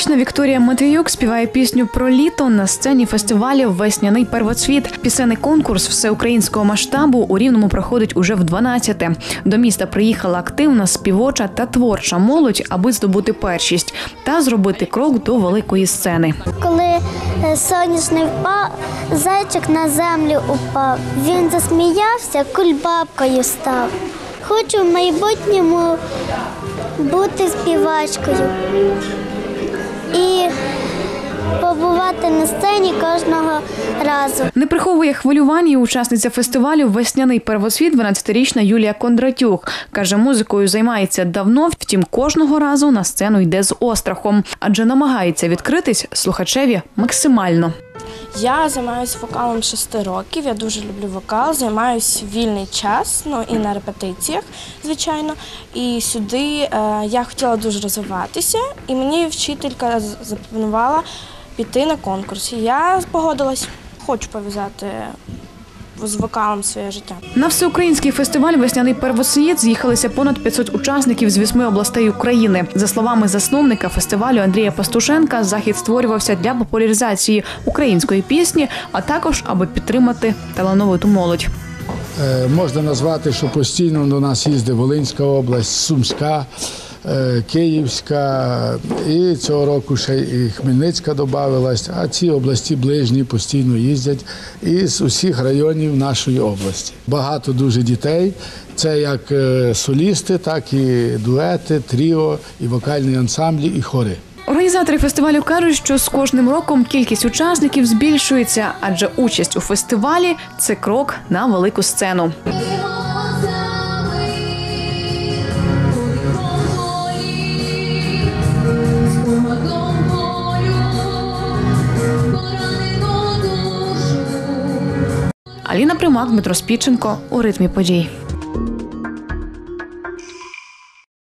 19-річна Вікторія Матвіюк співає пісню про літо на сцені фестивалю «Весняний первоцвіт». Пісенний конкурс всеукраїнського масштабу у Рівному проходить уже в 12-те. До міста приїхала активна, співоча та творча молодь, аби здобути першість та зробити крок до великої сцени. Коли сонячний впав, зайчик на землю упав. Він засміявся, кульбабкою став. Хочу в майбутньому бути співачкою і побувати на сцені кожного разу. Не приховує хвилювання і учасниця фестивалю «Весняний первоцвіт» 12-річна Юлія Кондратюк. Каже, музикою займається давно, втім кожного разу на сцену йде з острахом, адже намагається відкритись слухачеві максимально. Я займаюся вокалом 6 років, я дуже люблю вокал, займаюся вільний час, і на репетиціях, звичайно. І сюди я хотіла дуже розвиватися, і мені вчителька запропонувала піти на конкурс. Я погодилась, хочу пов'язати з вокалом своє життя. На всеукраїнський фестиваль «Весняний первоцвіт» з'їхалися понад 500 учасників з 8 областей України. За словами засновника фестивалю Андрія Пастушенка, захід створювався для популяризації української пісні, а також аби підтримати талановиту молодь. Можна назвати, що постійно до нас їздить Волинська область, Сумська, Київська, і цього року ще і Хмельницька додавалась, а ці області ближні постійно їздять із усіх районів нашої області. Багато дуже дітей, це як солісти, так і дуети, тріо, і вокальні ансамблі, і хори. Організатори фестивалю кажуть, що з кожним роком кількість учасників збільшується, адже участь у фестивалі – це крок на велику сцену. Аліна Примак, Дмитро Спідченко у ритмі подій.